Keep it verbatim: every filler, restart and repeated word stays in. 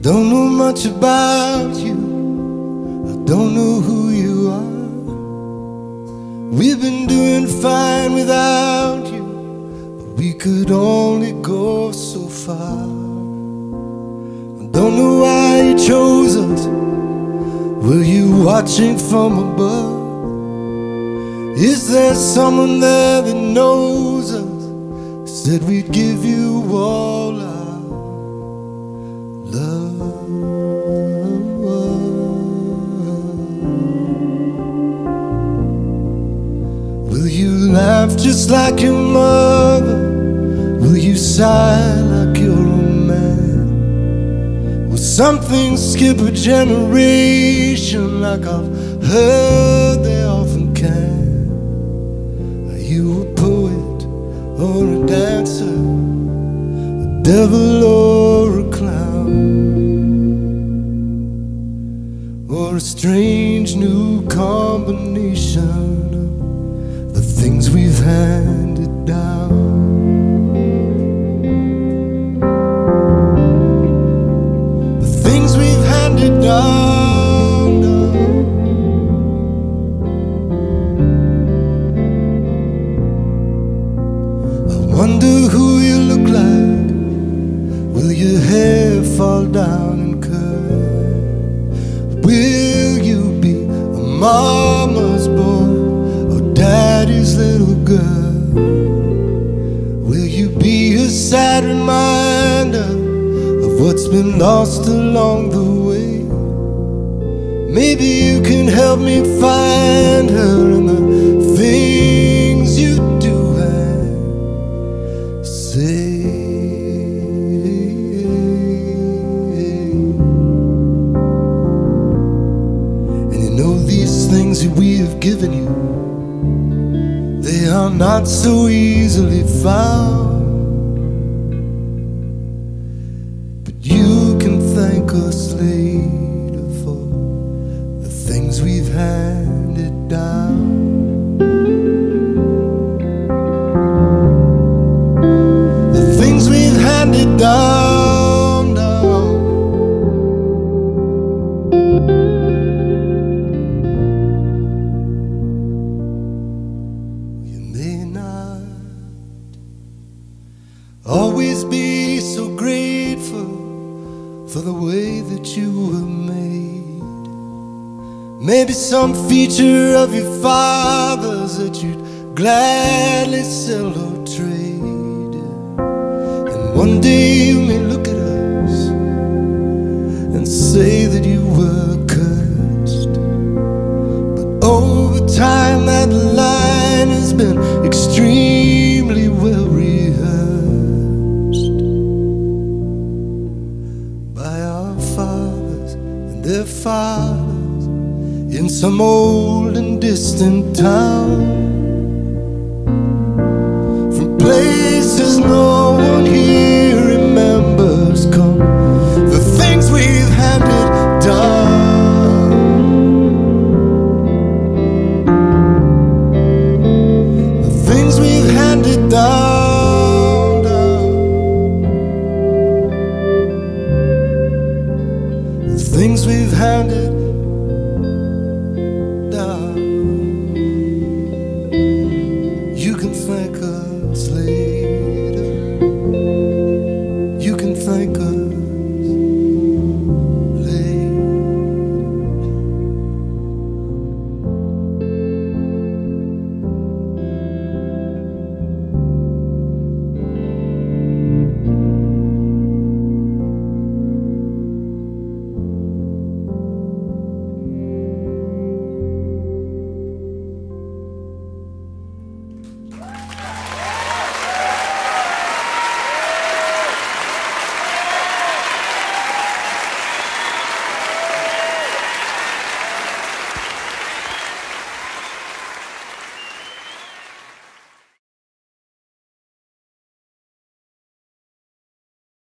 don't know much about you, I don't know who you are. We've been doing fine without you, but we could only go so far. I don't know why you chose us. Were you watching from above? Is there someone there that knows us? Said we'd give you all our love. Will you laugh just like your mother? Will you sigh like your old man? Will something skip a generation like I've heard they often can? Are you a poet or a dancer, a devil or a clown, or a strange new combination of the things we've handed down? The things we've handed down, down. I wonder who you look like. Will your hair fall down and curl? Will you be a mama's boy or daddy's little girl? Will you be a sad reminder of what's been lost along the way? Maybe you can help me find her in the things you do and say. And you know these things that we have given you, they are not so easily found. But you can thank us later for the things we've handed down. The things we've handed down, down. You may not always be so grateful for the way that you were made. Maybe some feature of your father's that you'd gladly sell or trade. And one day you may look at us and say that you were cursed. But over time that line has been extremely well rehearsed by our fathers and their fathers in some old and distant town, from places no one here remembers come the things we've handed down. The things we've handed down, down. The things we've handed